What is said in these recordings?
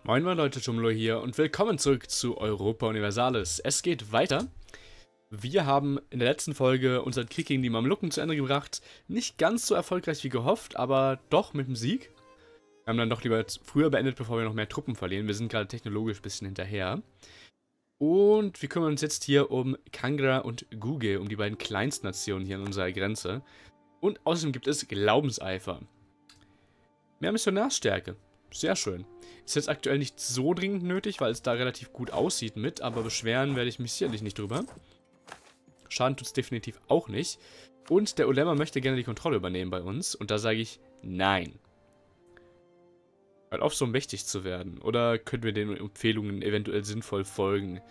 Moin moin Leute, Tumlo hier und willkommen zurück zu Europa Universalis. Es geht weiter. Wir haben in der letzten Folge unseren Krieg gegen die Mamluken zu Ende gebracht. Nicht ganz so erfolgreich wie gehofft, aber doch mit dem Sieg. Wir haben dann doch lieber früher beendet, bevor wir noch mehr Truppen verlieren. Wir sind gerade technologisch ein bisschen hinterher. Und wir kümmern uns jetzt hier um Kangra und Guge, um die beiden Kleinstnationen hier an unserer Grenze. Und außerdem gibt es Glaubenseifer. Mehr Missionarstärke. Sehr schön. Ist jetzt aktuell nicht so dringend nötig, weil es da relativ gut aussieht mit, aber beschweren werde ich mich sicherlich nicht drüber. Schaden tut es definitiv auch nicht. Und der Ulema möchte gerne die Kontrolle übernehmen bei uns. Und da sage ich nein. Hört auf, so mächtig zu werden. Oder können wir den Empfehlungen eventuell sinnvoll folgen?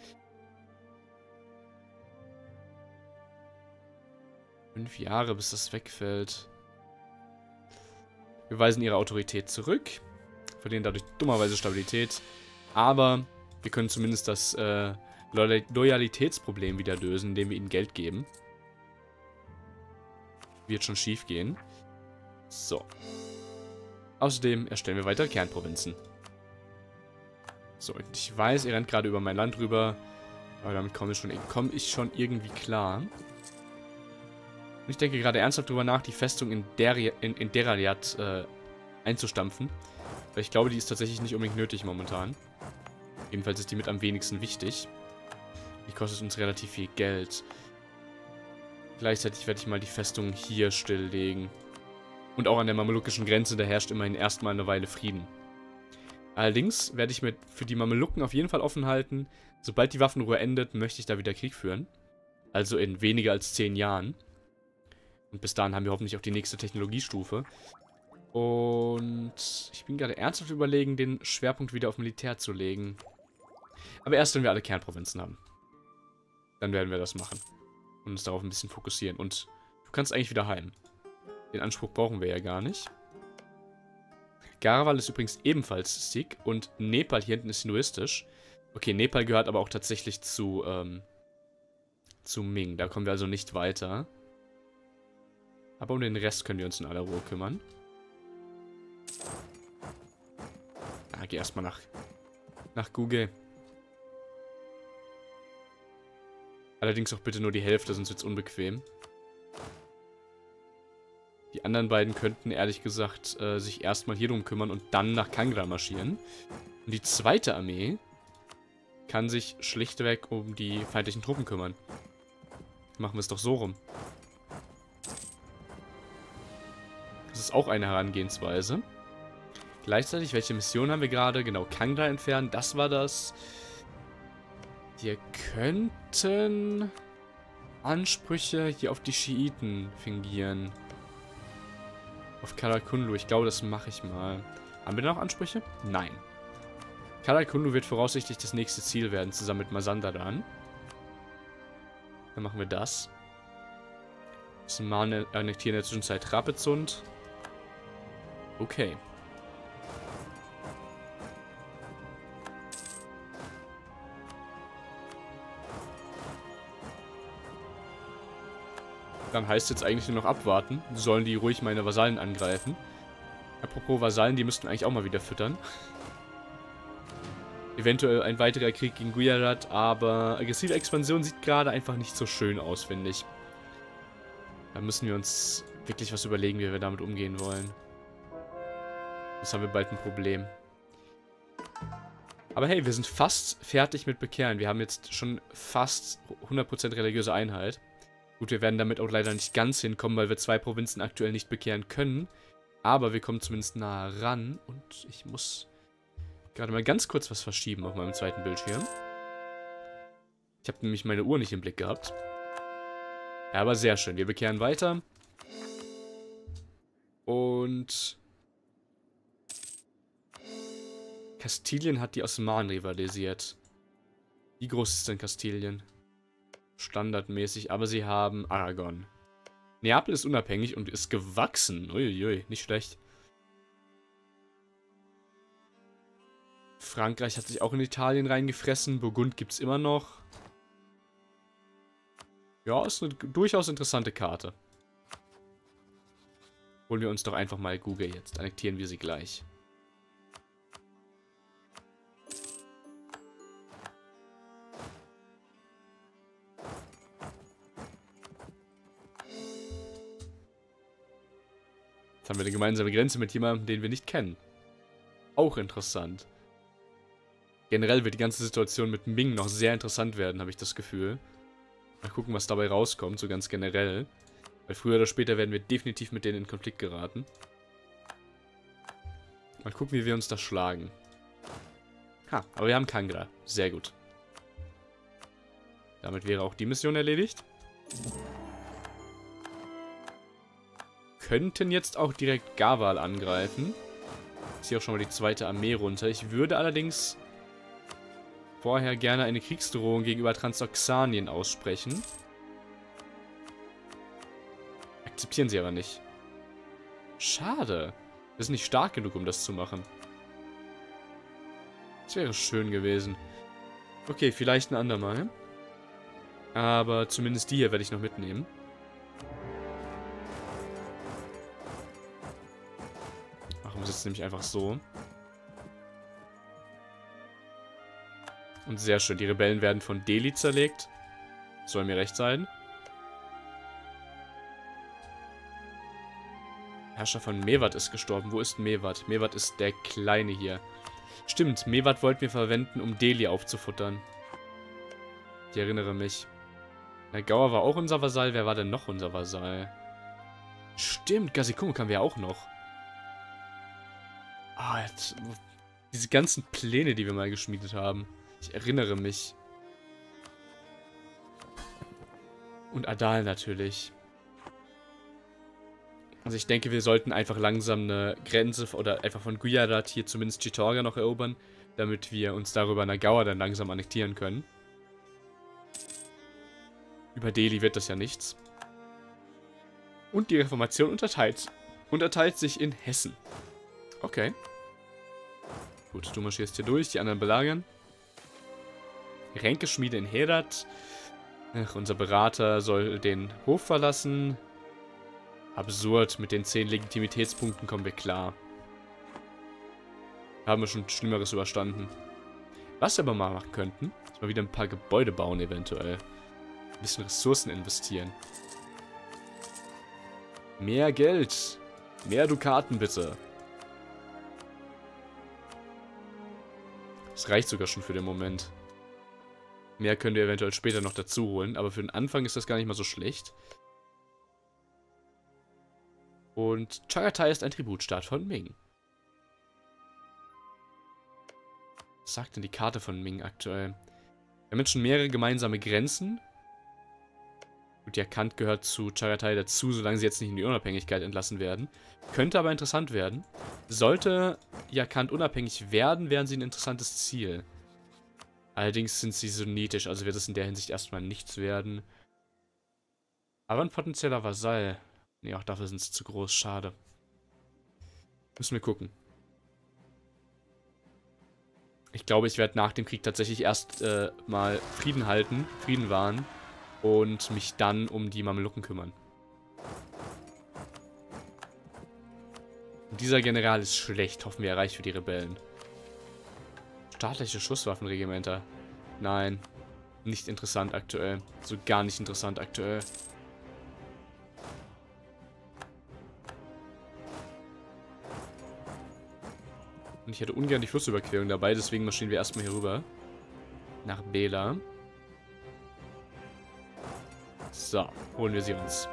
5 Jahre, bis das wegfällt. Wir weisen ihre Autorität zurück. Verlieren dadurch dummerweise Stabilität. Aber wir können zumindest das Loyalitätsproblem wieder lösen, indem wir ihnen Geld geben. Wird schon schief gehen. So. Außerdem erstellen wir weitere Kernprovinzen. So, und ich weiß, ihr rennt gerade über mein Land rüber. Aber damit komme ich schon irgendwie klar. Und ich denke gerade ernsthaft darüber nach, die Festung in Deraliat einzustampfen. Weil ich glaube, die ist tatsächlich nicht unbedingt nötig momentan. Jedenfalls ist die mit am wenigsten wichtig. Die kostet uns relativ viel Geld. Gleichzeitig werde ich mal die Festung hier stilllegen. Und auch an der mamlukischen Grenze, da herrscht immerhin erstmal eine Weile Frieden. Allerdings werde ich mir für die Mamelucken auf jeden Fall offen halten. Sobald die Waffenruhe endet, möchte ich da wieder Krieg führen. Also in weniger als 10 Jahren. Und bis dahin haben wir hoffentlich auch die nächste Technologiestufe. Und ich bin gerade ernsthaft überlegen, den Schwerpunkt wieder auf Militär zu legen. Aber erst, wenn wir alle Kernprovinzen haben. Dann werden wir das machen. Und uns darauf ein bisschen fokussieren. Und du kannst eigentlich wieder heim. Den Anspruch brauchen wir ja gar nicht. Garwal ist übrigens ebenfalls Sikh. Und Nepal hier hinten ist hinduistisch. Okay, Nepal gehört aber auch tatsächlich zu Ming. Da kommen wir also nicht weiter. Aber um den Rest können wir uns in aller Ruhe kümmern. Ah, geh erstmal nach Guge. Allerdings auch bitte nur die Hälfte, sonst wird's unbequem. Die anderen beiden könnten ehrlich gesagt sich erstmal hier drum kümmern und dann nach Kangra marschieren. Und die zweite Armee kann sich schlichtweg um die feindlichen Truppen kümmern. Machen wir es doch so rum. Das ist auch eine Herangehensweise. Gleichzeitig, welche Mission haben wir gerade? Genau, Kangra entfernen, das war das. Wir könnten Ansprüche hier auf die Schiiten fingieren. Auf Karakunlu, ich glaube, das mache ich mal. Haben wir da noch Ansprüche? Nein. Karakunlu wird voraussichtlich das nächste Ziel werden, zusammen mit Mazandaran. Dann machen wir das. Osmanen annektieren in der Zwischenzeit Rapezund. Okay. Dann heißt jetzt eigentlich nur noch abwarten. Sollen die ruhig meine Vasallen angreifen. Apropos Vasallen, die müssten eigentlich auch mal wieder füttern. Eventuell ein weiterer Krieg gegen Gujarat, aber aggressive Expansion sieht gerade einfach nicht so schön aus, finde ich. Da müssen wir uns wirklich was überlegen, wie wir damit umgehen wollen. Sonst haben wir bald ein Problem. Aber hey, wir sind fast fertig mit Bekehren. Wir haben jetzt schon fast 100% religiöse Einheit. Gut, wir werden damit auch leider nicht ganz hinkommen, weil wir 2 Provinzen aktuell nicht bekehren können. Aber wir kommen zumindest nah ran. Und ich muss gerade mal ganz kurz was verschieben auf meinem zweiten Bildschirm. Ich habe nämlich meine Uhr nicht im Blick gehabt. Ja, aber sehr schön. Wir bekehren weiter. Und Kastilien hat die Osmanen rivalisiert. Wie groß ist denn Kastilien? Standardmäßig, aber sie haben Aragon. Neapel ist unabhängig und ist gewachsen. Uiuiui, nicht schlecht. Frankreich hat sich auch in Italien reingefressen. Burgund gibt es immer noch. Ja, ist eine durchaus interessante Karte. Holen wir uns doch einfach mal Guge jetzt. Annektieren wir sie gleich. Jetzt haben wir eine gemeinsame Grenze mit jemandem, den wir nicht kennen. Auch interessant. Generell wird die ganze Situation mit Ming noch sehr interessant werden, habe ich das Gefühl. Mal gucken, was dabei rauskommt, so ganz generell. Weil früher oder später werden wir definitiv mit denen in Konflikt geraten. Mal gucken, wie wir uns da schlagen. Ha, aber wir haben Kangra. Sehr gut. Damit wäre auch die Mission erledigt. Könnten jetzt auch direkt Garwal angreifen. Ich ziehe auch schon mal die zweite Armee runter. Ich würde allerdings vorher gerne eine Kriegsdrohung gegenüber Transoxanien aussprechen. Akzeptieren sie aber nicht. Schade. Wir sind nicht stark genug, um das zu machen. Das wäre schön gewesen. Okay, vielleicht ein andermal. Aber zumindest die hier werde ich noch mitnehmen. Machen wir es jetzt nämlich einfach so. Und sehr schön, die Rebellen werden von Delhi zerlegt. Soll mir recht sein. Herrscher von Mewat ist gestorben. Wo ist Mewat? Mewat ist der Kleine hier. Stimmt, Mewat wollten wir verwenden, um Delhi aufzufuttern. Ich erinnere mich. Der Gauer war auch unser Vasall. Wer war denn noch unser Vasall? Stimmt, Gasikumuk haben wir auch noch. Ah, jetzt, diese ganzen Pläne, die wir mal geschmiedet haben. Ich erinnere mich. Und Adal natürlich. Also ich denke, wir sollten einfach langsam eine Grenze oder einfach von Gujarat hier zumindest Chittorga noch erobern, damit wir uns darüber Nagaur dann langsam annektieren können. Über Delhi wird das ja nichts. Und die Reformation unterteilt sich in Hessen. Okay. Gut, du marschierst hier durch, die anderen belagern. Ränkeschmiede in Herat. Ach, unser Berater soll den Hof verlassen. Absurd, mit den 10 Legitimitätspunkten kommen wir klar. Da haben wir schon Schlimmeres überstanden. Was wir aber mal machen könnten, ist mal wieder ein paar Gebäude bauen eventuell. Ein bisschen Ressourcen investieren. Mehr Geld. Mehr Dukaten bitte. Das reicht sogar schon für den Moment. Mehr können wir eventuell später noch dazu holen, aber für den Anfang ist das gar nicht mal so schlecht. Und Chagatai ist ein Tributstaat von Ming. Was sagt denn die Karte von Ming aktuell? Wir haben jetzt schon mehrere gemeinsame Grenzen. Gut, Yakant gehört zu Chagatai dazu, solange sie jetzt nicht in die Unabhängigkeit entlassen werden. Könnte aber interessant werden. Sollte Yakant unabhängig werden, wären sie ein interessantes Ziel. Allerdings sind sie sunnitisch, also wird es in der Hinsicht erstmal nichts werden. Aber ein potenzieller Vasall. Nee, auch dafür sind sie zu groß, schade. Müssen wir gucken. Ich glaube, ich werde nach dem Krieg tatsächlich erst mal Frieden halten, Frieden wahren und mich dann um die Mamelucken kümmern. Und dieser General ist schlecht, hoffen wir, er reicht für die Rebellen. Staatliche Schusswaffenregimenter. Nein, nicht interessant aktuell. So gar nicht interessant aktuell. Und ich hätte ungern die Flussüberquerung dabei, deswegen marschieren wir erstmal hier rüber. Nach Bela. So, holen wir sie uns.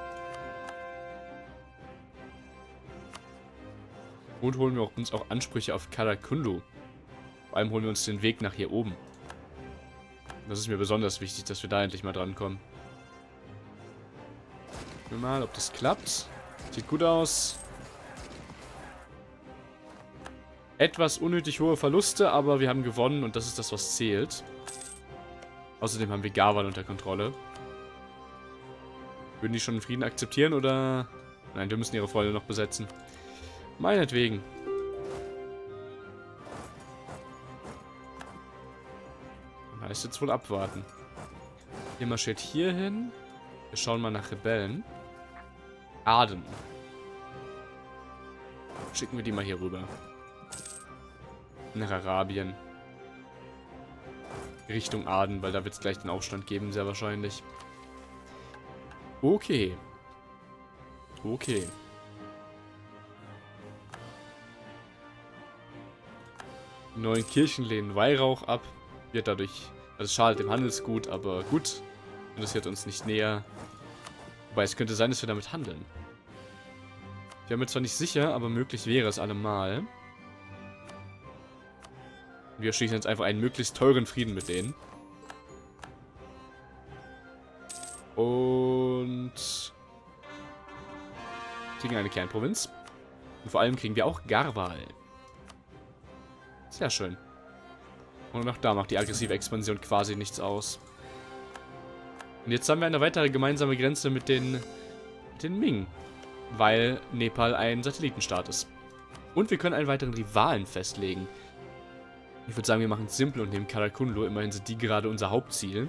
Und holen wir uns auch Ansprüche auf Karakundu. Vor allem holen wir uns den Weg nach hier oben. Das ist mir besonders wichtig, dass wir da endlich mal drankommen. Gucken wir mal, ob das klappt. Sieht gut aus. Etwas unnötig hohe Verluste, aber wir haben gewonnen und das ist das, was zählt. Außerdem haben wir Garwal unter Kontrolle. Würden die schon den Frieden akzeptieren oder... Nein, wir müssen ihre Freunde noch besetzen. Meinetwegen. Dann heißt jetzt wohl abwarten. Ihr marschiert hier hin. Wir schauen mal nach Rebellen. Aden. Schicken wir die mal hier rüber. Nach Arabien. Richtung Aden, weil da wird es gleich den Aufstand geben, sehr wahrscheinlich. Okay. Okay. Die neuen Kirchen lehnen Weihrauch ab. Wird dadurch, also es schadet dem Handelsgut, aber gut. Interessiert uns nicht näher. Wobei es könnte sein, dass wir damit handeln. Ich bin mir zwar nicht sicher, aber möglich wäre es allemal. Wir schließen jetzt einfach einen möglichst teuren Frieden mit denen. Und kriegen eine Kernprovinz. Und vor allem kriegen wir auch Garwal. Sehr schön. Und auch da macht die aggressive Expansion quasi nichts aus. Und jetzt haben wir eine weitere gemeinsame Grenze mit den Ming. Weil Nepal ein Satellitenstaat ist. Und wir können einen weiteren Rivalen festlegen. Ich würde sagen, wir machen es simpel und nehmen Karakunlu. Immerhin sind die gerade unser Hauptziel.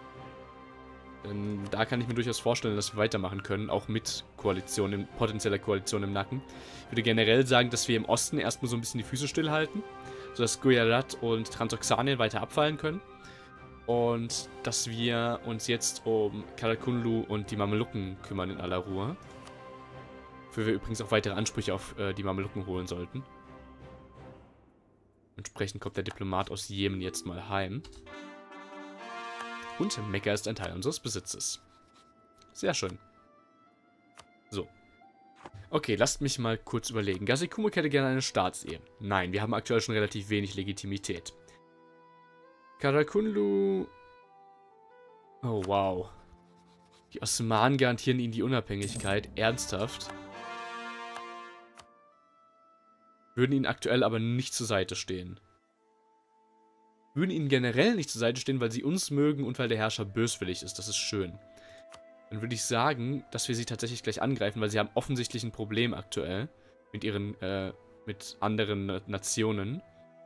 Denn da kann ich mir durchaus vorstellen, dass wir weitermachen können. Auch mit Koalition, potenzieller Koalition im Nacken. Ich würde generell sagen, dass wir im Osten erstmal so ein bisschen die Füße stillhalten. Sodass Gujarat und Transoxanien weiter abfallen können. Und dass wir uns jetzt um Karakunlu und die Mamelucken kümmern in aller Ruhe. Für wir übrigens auch weitere Ansprüche auf die Mamelucken holen sollten. Entsprechend kommt der Diplomat aus Jemen jetzt mal heim. Und Mekka ist ein Teil unseres Besitzes. Sehr schön. So. Okay, lasst mich mal kurz überlegen. Gazikumek hätte gerne eine Staatsehe. Nein, wir haben aktuell schon relativ wenig Legitimität. Karakunlu... Oh, wow. Die Osmanen garantieren ihnen die Unabhängigkeit. Ernsthaft. Würden ihnen aktuell aber nicht zur Seite stehen. Würden ihnen generell nicht zur Seite stehen, weil sie uns mögen und weil der Herrscher böswillig ist. Das ist schön. Dann würde ich sagen, dass wir sie tatsächlich gleich angreifen, weil sie haben offensichtlich ein Problem aktuell mit ihren, mit anderen Nationen.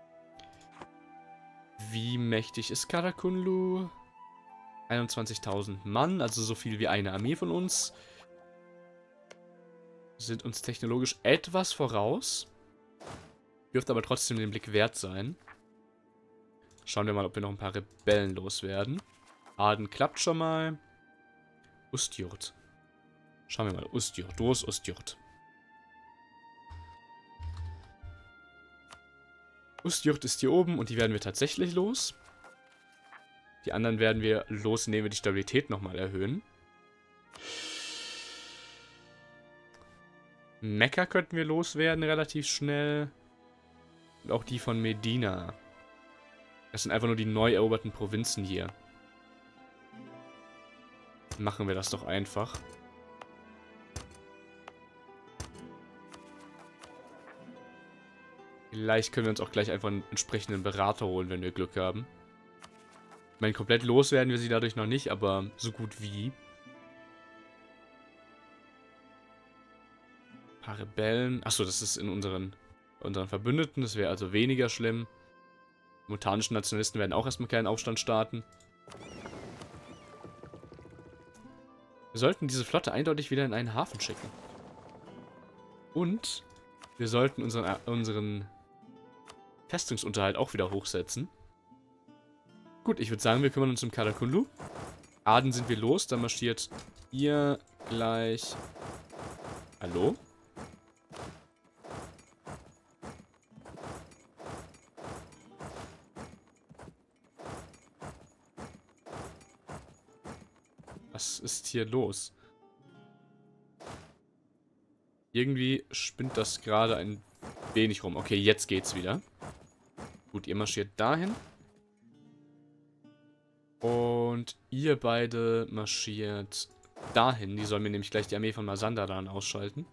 Wie mächtig ist Karakunlu? 21.000 Mann, also so viel wie eine Armee von uns. Sind uns technologisch etwas voraus. Dürfte aber trotzdem den Blick wert sein. Schauen wir mal, ob wir noch ein paar Rebellen loswerden. Aden klappt schon mal. Ustjurt. Schauen wir mal. Ustjurt. Wo ist Ustjurt? Ustjurt ist hier oben und die werden wir tatsächlich los. Die anderen werden wir los, indem wir die Stabilität nochmal erhöhen. Mekka könnten wir loswerden relativ schnell. Und auch die von Medina. Das sind einfach nur die neu eroberten Provinzen hier. Machen wir das doch einfach. Vielleicht können wir uns auch gleich einfach einen entsprechenden Berater holen, wenn wir Glück haben. Ich meine, komplett loswerden wir sie dadurch noch nicht, aber so gut wie. Ein paar Rebellen. Achso, das ist in unseren Verbündeten. Das wäre also weniger schlimm. Die mutanischen Nationalisten werden auch erstmal keinen Aufstand starten. Wir sollten diese Flotte eindeutig wieder in einen Hafen schicken. Und wir sollten unseren Festungsunterhalt auch wieder hochsetzen. Gut, ich würde sagen, wir kümmern uns um Karakunlu. Aden sind wir los, dann marschiert ihr gleich... Hallo? Was ist hier los? Irgendwie spinnt das gerade ein wenig rum. Okay, jetzt geht's wieder. Gut, ihr marschiert dahin. Und ihr beide marschiert dahin. Die sollen mir nämlich gleich die Armee von Mazandaran ausschalten.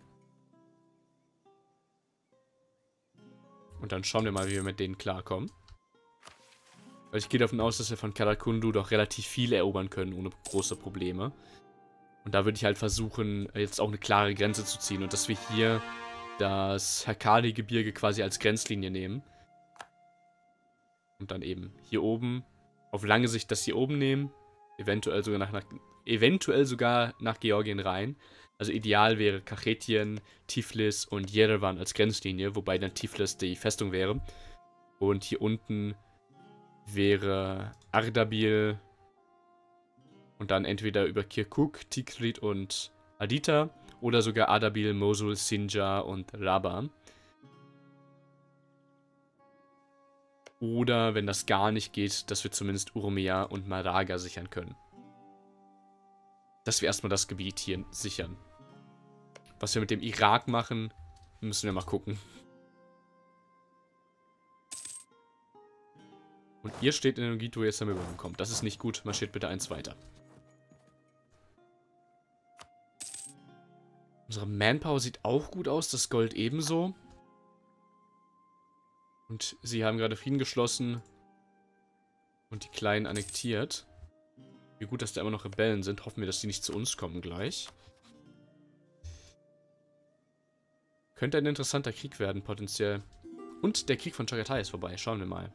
Und dann schauen wir mal, wie wir mit denen klarkommen. Weil ich gehe davon aus, dass wir von Karakunlu doch relativ viel erobern können, ohne große Probleme. Und da würde ich halt versuchen, jetzt auch eine klare Grenze zu ziehen. Und dass wir hier das Hakali-Gebirge quasi als Grenzlinie nehmen. Und dann eben hier oben, auf lange Sicht das hier oben nehmen. Eventuell sogar nach Georgien rein. Also ideal wäre Kachetien, Tiflis und Yerevan als Grenzlinie. Wobei dann Tiflis die Festung wäre. Und hier unten wäre Ardabil und dann entweder über Kirkuk, Tikrit und Adita oder sogar Ardabil, Mosul, Sinjar und Rabba. Oder, wenn das gar nicht geht, dass wir zumindest Urumea und Maraga sichern können. Dass wir erstmal das Gebiet hier sichern. Was wir mit dem Irak machen, müssen wir mal gucken. Und ihr steht in dem Gebiet, wo ihr jetzt damit kommt. Das ist nicht gut. Marschiert bitte eins weiter. Unsere Manpower sieht auch gut aus. Das Gold ebenso. Und sie haben gerade Frieden geschlossen. Und die Kleinen annektiert. Wie gut, dass da immer noch Rebellen sind. Hoffen wir, dass die nicht zu uns kommen gleich. Könnte ein interessanter Krieg werden, potenziell. Und der Krieg von Chagatai ist vorbei. Schauen wir mal.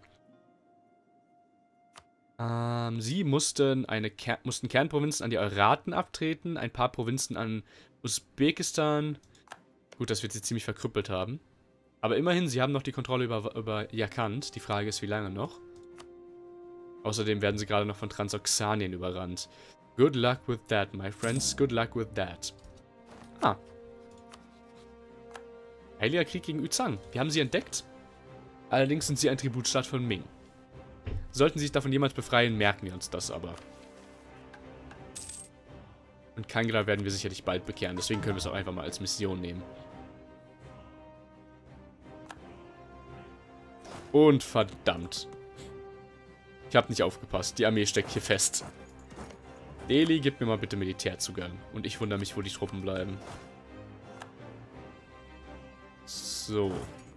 Sie mussten Kernprovinzen an die Euraten abtreten. Ein paar Provinzen an Usbekistan. Gut, dass wir sie ziemlich verkrüppelt haben. Aber immerhin, sie haben noch die Kontrolle über Yakant. Die Frage ist, wie lange noch? Außerdem werden sie gerade noch von Transoxanien überrannt. Good luck with that, my friends. Good luck with that. Ah. Heiliger Krieg gegen Yuzhang. Wir haben sie entdeckt. Allerdings sind sie ein Tributstaat von Ming. Sollten sie sich davon jemals befreien, merken wir uns das aber. Und Kangra werden wir sicherlich bald bekehren. Deswegen können wir es auch einfach mal als Mission nehmen. Und verdammt. Ich habe nicht aufgepasst. Die Armee steckt hier fest. Delhi, gib mir mal bitte Militärzugang. Und ich wundere mich, wo die Truppen bleiben. So.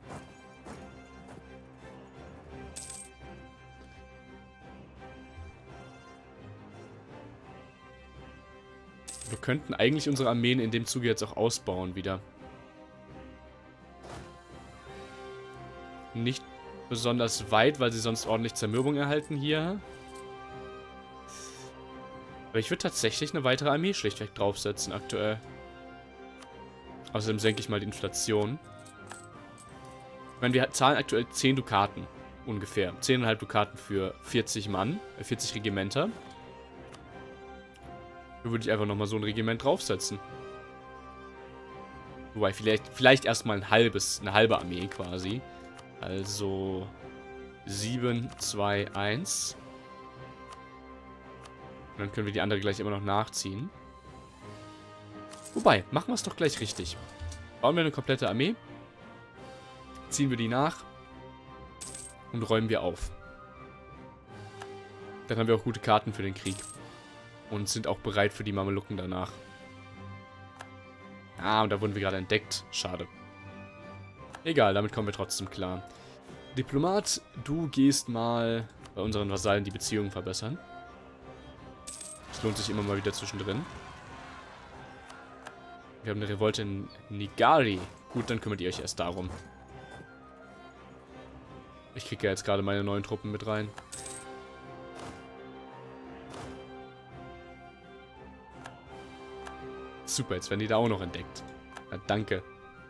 Wir könnten eigentlich unsere Armeen in dem Zuge jetzt auch ausbauen wieder. Nicht besonders weit, weil sie sonst ordentlich Zermürbung erhalten hier. Aber ich würde tatsächlich eine weitere Armee schlichtweg draufsetzen aktuell. Außerdem senke ich mal die Inflation. Ich meine, wir zahlen aktuell 10 Dukaten. Ungefähr. 10,5 Dukaten für 40 Mann. 40 Regimenter. Da würde ich einfach nochmal so ein Regiment draufsetzen. Wobei, vielleicht erstmal eine halbe Armee quasi. Also 7, 2, 1. Und dann können wir die andere gleich immer noch nachziehen. Wobei, machen wir es doch gleich richtig. Bauen wir eine komplette Armee. Ziehen wir die nach. Und räumen wir auf. Dann haben wir auch gute Karten für den Krieg. Und sind auch bereit für die Mamelucken danach. Ah, und da wurden wir gerade entdeckt. Schade. Egal, damit kommen wir trotzdem klar. Diplomat, du gehst mal bei unseren Vasallen die Beziehungen verbessern. Das lohnt sich immer mal wieder zwischendrin. Wir haben eine Revolte in Nigari. Gut, dann kümmert ihr euch erst darum. Ich kriege ja jetzt gerade meine neuen Truppen mit rein. Super, jetzt werden die da auch noch entdeckt. Na, danke.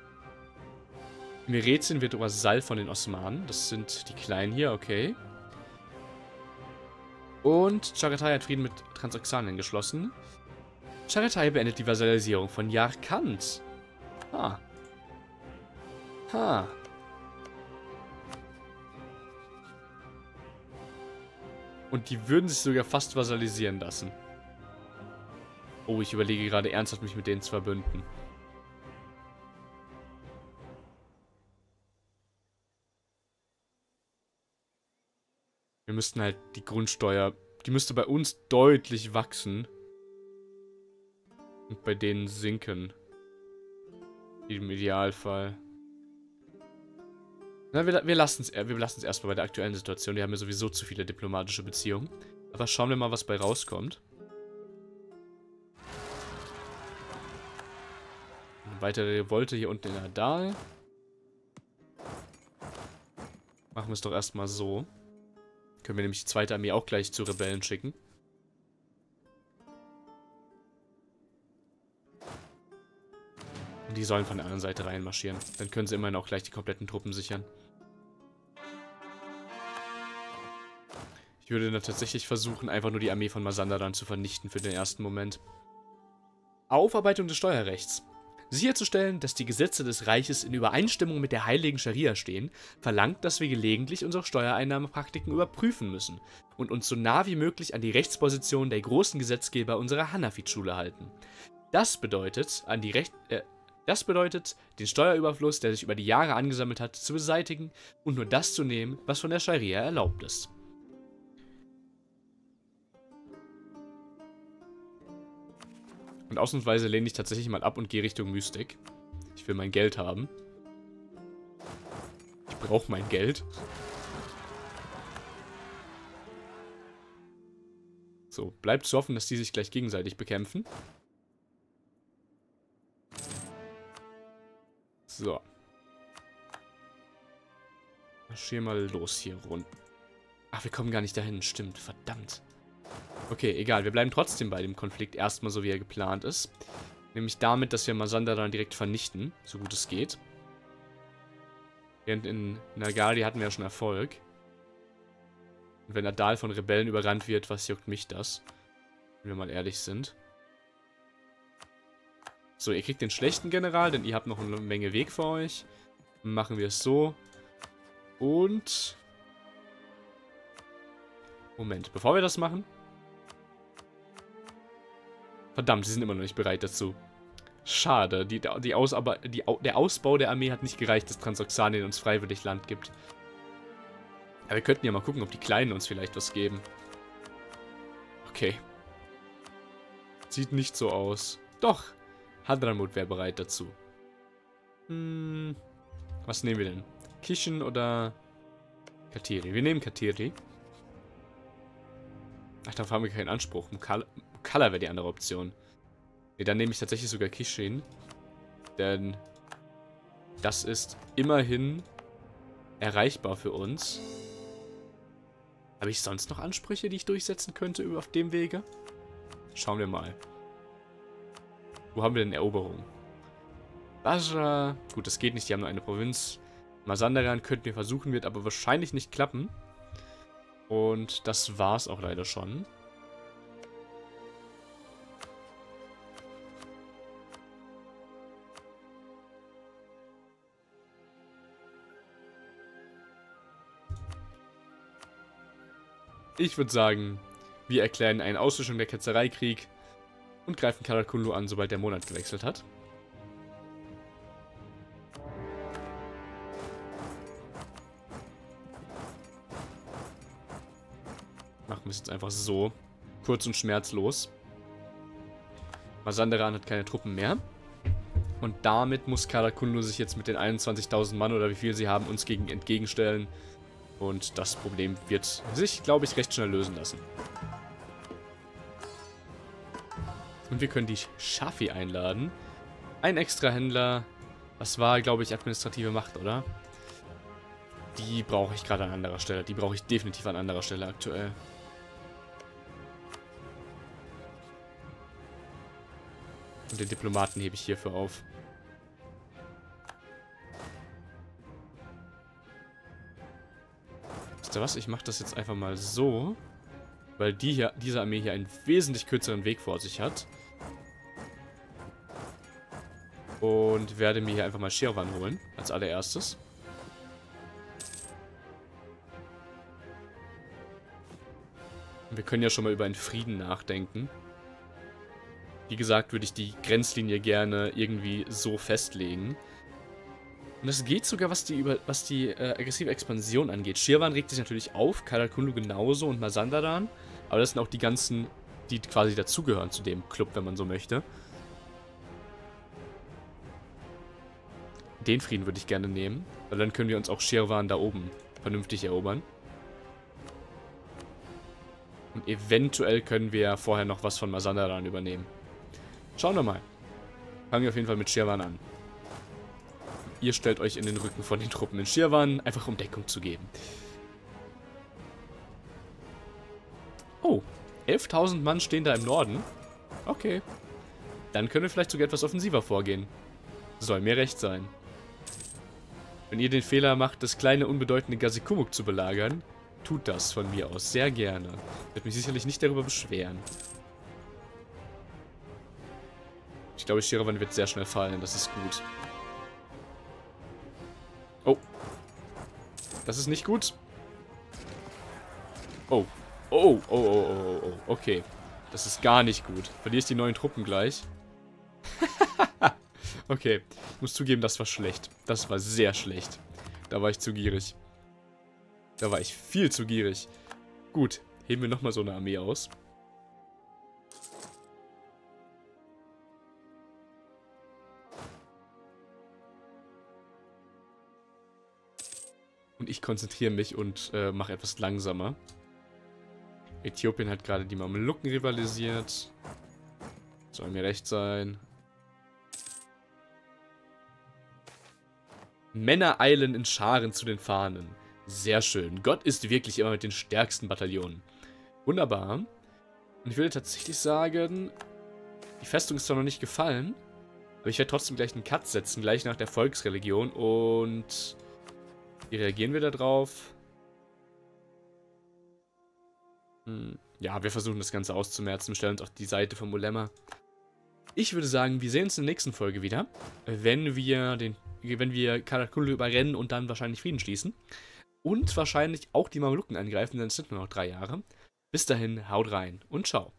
Meretien wird Vasall von den Osmanen. Das sind die Kleinen hier, okay. Und Chagatai hat Frieden mit Transoxanien geschlossen. Chagatai beendet die Vasallisierung von Yarkand. Ha. Ha. Und die würden sich sogar fast vasallisieren lassen. Oh, ich überlege gerade ernsthaft, mich mit denen zu verbünden. Wir müssten halt die Grundsteuer... Die müsste bei uns deutlich wachsen. Und bei denen sinken. Im Idealfall. Na, wir lassen es erstmal bei der aktuellen Situation. Wir haben ja sowieso zu viele diplomatische Beziehungen. Aber schauen wir mal, was bei rauskommt. Eine weitere Revolte hier unten in Adal. Machen wir es doch erstmal so. Können wir nämlich die zweite Armee auch gleich zu Rebellen schicken. Und die sollen von der anderen Seite reinmarschieren. Dann können sie immerhin auch gleich die kompletten Truppen sichern. Ich würde dann tatsächlich versuchen, einfach nur die Armee von Masandaran zu vernichten für den ersten Moment. Aufarbeitung des Steuerrechts. Sicherzustellen, dass die Gesetze des Reiches in Übereinstimmung mit der heiligen Scharia stehen, verlangt, dass wir gelegentlich unsere Steuereinnahmepraktiken überprüfen müssen und uns so nah wie möglich an die Rechtsposition der großen Gesetzgeber unserer Hanafit-Schule halten. Das bedeutet, den Steuerüberfluss, der sich über die Jahre angesammelt hat, zu beseitigen und nur das zu nehmen, was von der Scharia erlaubt ist. Und ausnahmsweise lehne ich tatsächlich mal ab und gehe Richtung Mystik. Ich will mein Geld haben. Ich brauche mein Geld. So, bleibt zu hoffen, dass die sich gleich gegenseitig bekämpfen. So. Marschier mal los hier rund. Ach, wir kommen gar nicht dahin. Stimmt, verdammt. Okay, egal. Wir bleiben trotzdem bei dem Konflikt erstmal so, wie er geplant ist. Nämlich damit, dass wir Masanda dann direkt vernichten, so gut es geht. Während in Nagari hatten wir ja schon Erfolg. Und wenn Adal von Rebellen überrannt wird, was juckt mich das? Wenn wir mal ehrlich sind. So, ihr kriegt den schlechten General, denn ihr habt noch eine Menge Weg vor euch. Machen wir es so. Und... Moment, bevor wir das machen... Verdammt, sie sind immer noch nicht bereit dazu. Schade, der Ausbau der Armee hat nicht gereicht, dass Transoxanien uns freiwillig Land gibt. Aber wir könnten ja mal gucken, ob die Kleinen uns vielleicht was geben. Okay. Sieht nicht so aus. Doch, Hadramut wäre bereit dazu. Was nehmen wir denn? Kishin oder Kateri? Wir nehmen Kateri. Ach, darauf haben wir keinen Anspruch. Mukalla wäre die andere Option. Ne, dann nehme ich tatsächlich sogar Kishin. Denn das ist immerhin erreichbar für uns. Habe ich sonst noch Ansprüche, die ich durchsetzen könnte auf dem Wege? Schauen wir mal. Wo haben wir denn Eroberung? Basra. Gut, das geht nicht, die haben nur eine Provinz. Mazandaran könnten wir versuchen, wird aber wahrscheinlich nicht klappen. Und das war's auch leider schon. Ich würde sagen, wir erklären eine Auslöschung der Ketzereikrieg und greifen Karakullu an, sobald der Monat gewechselt hat. Machen wir es jetzt einfach so. Kurz und schmerzlos. Mazandaran hat keine Truppen mehr. Und damit muss Karakullu sich jetzt mit den 21.000 Mann oder wie viel sie haben, uns entgegenstellen. Und das Problem wird sich, glaube ich, recht schnell lösen lassen. Und wir können die Shafi einladen. Ein extra Händler. Das war, glaube ich, administrative Macht, oder? Die brauche ich gerade an anderer Stelle. Die brauche ich definitiv an anderer Stelle aktuell. Und den Diplomaten hebe ich hierfür auf. Wisst ihr was? Ich mache das jetzt einfach mal so. Weil diese Armee hier einen wesentlich kürzeren Weg vor sich hat. Und werde mir hier einfach mal Shirvan holen. Als allererstes. Und wir können ja schon mal über einen Frieden nachdenken. Wie gesagt, würde ich die Grenzlinie gerne irgendwie so festlegen. Und das geht sogar, was die aggressive Expansion angeht. Shirvan regt sich natürlich auf, Karakullu genauso und Mazandaran. Aber das sind auch die ganzen, die quasi dazugehören zu dem Club, wenn man so möchte. Den Frieden würde ich gerne nehmen, weil dann können wir uns auch Shirvan da oben vernünftig erobern. Und eventuell können wir vorher noch was von Mazandaran übernehmen. Schauen wir mal. Fangen wir auf jeden Fall mit Shirvan an. Ihr stellt euch in den Rücken von den Truppen in Shirvan, einfach um Deckung zu geben. Oh, 11.000 Mann stehen da im Norden. Okay. Dann können wir vielleicht sogar etwas offensiver vorgehen. Soll mir recht sein. Wenn ihr den Fehler macht, das kleine, unbedeutende Gazikumuk zu belagern, tut das von mir aus sehr gerne. Ich werde mich sicherlich nicht darüber beschweren. Ich glaube, Shiravan wird sehr schnell fallen. Das ist gut. Oh. Das ist nicht gut. Oh. Oh, oh, oh, oh, oh, oh. Okay. Das ist gar nicht gut. Verlierst die neuen Truppen gleich. Okay. Ich muss zugeben, das war schlecht. Das war sehr schlecht. Da war ich zu gierig. Da war ich viel zu gierig. Gut. Heben wir nochmal so eine Armee aus. Und ich konzentriere mich und mache etwas langsamer. Äthiopien hat gerade die Mamelucken rivalisiert. Soll mir recht sein. Männer eilen in Scharen zu den Fahnen. Sehr schön. Gott ist wirklich immer mit den stärksten Bataillonen. Wunderbar. Und ich würde tatsächlich sagen, die Festung ist zwar noch nicht gefallen, aber ich werde trotzdem gleich einen Cut setzen, gleich nach der Volksreligion. Und wie reagieren wir da drauf? Ja, wir versuchen das Ganze auszumerzen. Wir stellen uns auf die Seite von Molemma. Ich würde sagen, wir sehen uns in der nächsten Folge wieder, wenn wir Karakulu überrennen und dann wahrscheinlich Frieden schließen. Und wahrscheinlich auch die Mamelucken angreifen, denn es sind nur noch 3 Jahre. Bis dahin, haut rein und ciao.